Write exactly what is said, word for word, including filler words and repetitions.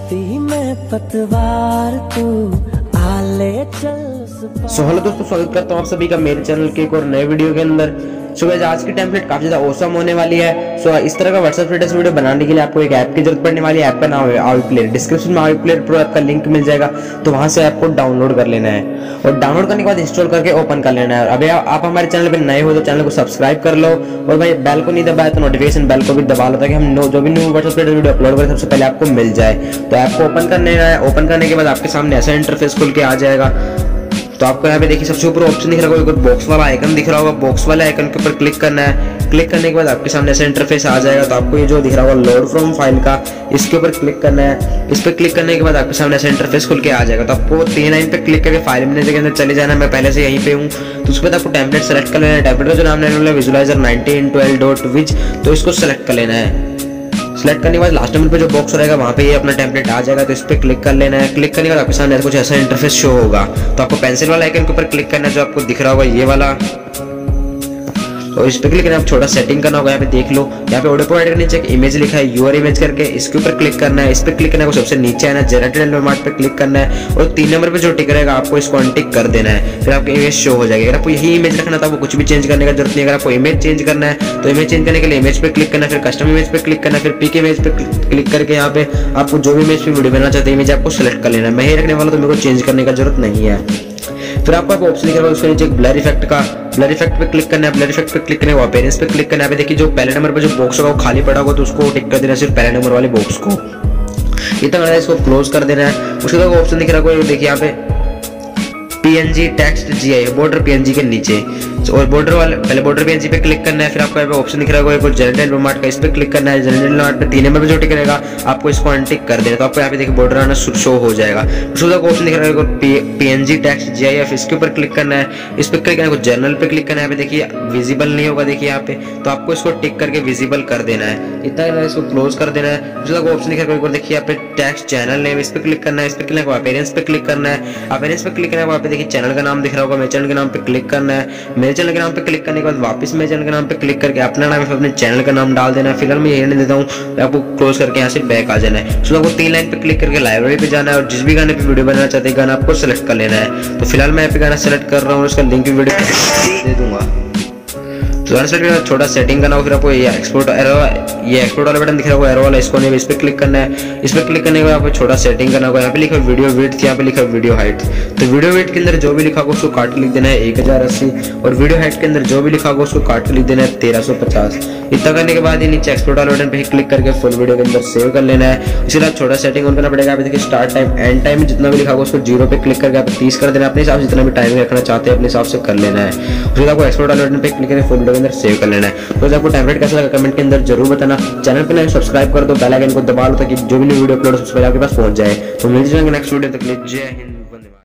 चलती मैं पतवार तू आले चल। सो हेलो दोस्तों, स्वागत करता हूँ आप सभी का मेरे चैनल के एक और नए वीडियो के अंदर। सो गाइस, आज की टेम्पलेट काफी ज्यादा औसम होने वाली है। सो इस तरह का व्हाट्सएप स्टेटस वीडियो बनाने के लिए आपको एक ऐप की जरूरत पड़ने वाली है। ऐप का नाम है आवी प्लेयर। डिस्क्रिप्शन में आवी प्लेयर प्रो ऐप का लिंक मिल जाएगा, तो वहां से आपको डाउनलोड कर लेना है और डाउनलोड करने के बाद इंस्टॉल करके ओपन कर लेना है। अभी आप हमारे चैनल पर नए हो तो चैनल को सब्सक्राइब कर लो और भाई बेल को नहीं दबाया तो नोटिफिकेशन बेल को भी दबा लो, ताकि हम जो भी new WhatsApp status video upload करें सबसे पहले आपको मिल जाए। तो ऐप को ओपन करने है। ओपन करने के बाद आपके सामने ऐसा इंटरफेस खुल के आ जाएगा। तो आपको यहाँ पे देखिए सबसे ऊपर ऑप्शन दिख रहा होगा, एक बॉक्स वाला आइकन दिख रहा होगा। बॉक्स वाले आइकन के ऊपर क्लिक करना है। क्लिक करने के बाद आपके सामने ऐसा इंटरफेस आ जाएगा। तो आपको ये जो दिख रहा होगा लोड फ्रॉम फाइल का, इसके ऊपर क्लिक करना है। इस पर क्लिक करने के बाद आपके सामने ऐसा इंटरफेस खुल के आ जाएगा। तो आपको तीन लाइन पे क्लिक करके फाइल मैनेजर के अंदर चले जाना। मैं पहले से यहीं पे हूँ, तो उसके बाद आपको टेम्पलेट सेलेक्ट कर लेना है। टेम्पलेट का जो नाम लेना है visualizer ninety into L dot which, तो इसको सेलेक्ट कर लेना है। सेलेक्ट करने के बाद लास्ट नंबर पे जो बॉक्स रहेगा वहाँ पे ये अपना टेम्पलेट आ जाएगा। तो इस पर क्लिक कर लेना है। क्लिक करने के बाद आपके सामने कुछ ऐसा इंटरफेस शो होगा। तो आपको पेंसिल वाला आइकन के ऊपर क्लिक करना है, जो आपको दिख रहा होगा ये वाला, और इस पर क्लिक करना है। छोटा सेटिंग करना होगा, यहाँ पे देख लो, यहाँ पे ऑडियो प्रोवाइडर के नीचे एक इमेज लिखा है यूर इमेज करके, इसके ऊपर क्लिक करना है। इस पर क्लिक करना है, सबसे नीचे आना है, जनरेटेड एनवायरनमेंट पे क्लिक करना है और तीन नंबर पे जो टिक रहेगा आपको इसको अनटिक कर देना है। फिर आपकी इमेज शो हो जाएगी। अगर आपको यही इमेज रखना था, वो कुछ भी चेंज करने का जरूरत नहीं। अगर आपको इमेज चेंज करना है तो इमेज चेंज करने के लिए इमेज पे क्लिक करना है, फिर कस्टम इमेज पे क्लिक करना है, फिर पिक इमेज पे क्लिक करके यहाँ पे आपको जो भी इमेज पे वीडियो बनाना चाहते हैं इमेज आपको सेलेक्ट कर लेना है। मैं ही रखने वाला, तो मेरे को चेंज करने का जरूरत नहीं है। फिर आपको ऑप्शन दिख रहा है उसके नीचे ब्लर इफेक्ट का, ब्लर इफेक्ट पे क्लिक करना है। ब्लर इफेक्ट पे क्लिक करने के बाद अपीयरेंस पे क्लिक करना है। देखिए जो पहले नंबर पे जो बॉक्स होगा वो खाली पड़ा होगा, तो उसको टिक कर देना है, सिर्फ पहले नंबर वाले बॉक्स को। इतना इसको क्लोज कर देना है। उसके बाद ऑप्शन दिख रहा है देखिए यहाँ पे PNG text GI border PNG के नीचे, और बॉर्डर वाले पहले बॉर्डर पीएनजी पे क्लिक करना है। फिर आपको यहाँ पे ऑप्शन दिख रहा है जनरल एनवायरनमेंट का, इस पे क्लिक करना है। जनरल एनवायरनमेंट पे तीन नंबर पे जो टिक रहेगा आपको इसको अनटिक कर देना। तो आपको यहाँ पे देखिए बॉर्डर आना शो हो जाएगा। उसके बाद ऑप्शन दिख रहा है पीएनजी टेक्स्ट जीआईएफ, इसके ऊपर क्लिक करना है। इस पे क्लिक करना है, जनरल पे क्लिक करना है। यहाँ पे देखिए विजिबल नहीं होगा, देखिए यहाँ पे, तो आपको इसको टिक करके विजिबल कर देना है। इतना इसको क्लोज कर देना है। उसके बाद ऑप्शन दिख रहा है देखिए यहाँ पे टेक्स्ट चैनल नेम, इस पे क्लिक करना है। इस पे क्लिक अपीयरेंस पे क्लिक करना है। अपीयरेंस पे क्लिक करने के बाद पे देखिए चैनल का नाम दिख रहा होगा, मेरे चैनल के नाम पे क्लिक करना है। मेरे चैनल के नाम पे क्लिक करने के बाद वापस मेरे चैनल के नाम पे क्लिक करके अपना नाम अपने चैनल का नाम डाल देना है। फिलहाल मैं यही नहीं देता हूँ, आपको क्लोज करके यहाँ से बैक आ जाना है। उसको आपको तीन लाइन पे क्लिक करके लाइब्रेरी पे जाना है और जिस भी गाने पे वीडियो बनाना चाहते हैं गाना आपको सेलेक्ट कर लेना है। तो फिलहाल मैं यहाँ पे गाना सेलेक्ट कर रहा हूँ, उसका लिंक भी वीडियो दे दूंगा। तो छोटा सेटिंग करना हो, फिर आपको ये एक्सपोर्ट एरो, ये एक्सपोर्ट वाला बटन दिख रहा होगा एरो वाला, इसको नहीं, इस पे क्लिक करना है। इस पे क्लिक करने के बाद आपको छोटा सेटिंग करना होगा। यहाँ पे लिखा वीडियो विड्थ, यहाँ पे लिखा वीडियो हाइट। तो वीडियो विड्थ के अंदर जो भी लिखा होगा उसको काट के लिख देना है एक हजार अस्सी, और वीडियो हाइट के अंदर जो भी लिखा होगा उसको काट के लिख देना है तेरह सौ पचास। इतना करने के बाद ये नीचे एक्सपोर्ट वाले बटन पे क्लिक करके फुल वीडियो के अंदर सेव कर लेना है। उसके बाद छोटा सेटिंग ऑन करना पड़ेगा। आप देखिए स्टार्ट टाइम एंड टाइम जितना भी लिखा होगा उसको जीरो पे क्लिक करके आप तीस कर देना है। अपने हिसाब से जितना भी टाइम रखना चाहते हैं अपने हिसाब से कर लेना है। उसके बाद आपको एक्सपोर्ट वाले बटन पे क्लिक करके फुल वीडियो के अंदर सेव कर लेना है। तो आपको टेम्पलेट कैसा लगा कमेंट के अंदर जरूर बताना। चैनल पे लाइक सब्सक्राइब कर दो, बेल आइकन को दबा लो ताकि जो भी न्यू वीडियो अपलोड सबसे पहले आपके पास पहुंच जाए। तो मिलते हैं नेक्स्ट वीडियो तक, जय हिंद।